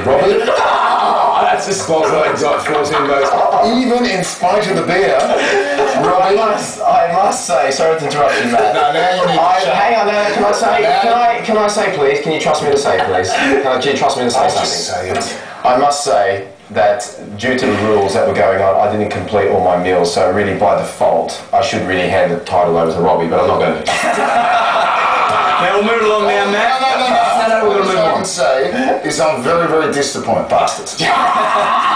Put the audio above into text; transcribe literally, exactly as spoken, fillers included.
Robbie. That's a spot where Dutch falls in goes. Even in spite of the beer, I must, I must say, sorry to interrupt you, Matt. No, now you need to I, shut hang on, no, can I say, Now- can I, can I say please, can you trust me to say please? Can I, do you trust me to say I'll something? just say it. I must say that due to the rules that were going on, I didn't complete all my meals, so really by default, I should really hand the title over to Robbie, but I'm not going to. Now we'll move along now, Matt. No, no, no, no. No, no, we're going to All move I on. can say is I'm very, very disappointed, bastards.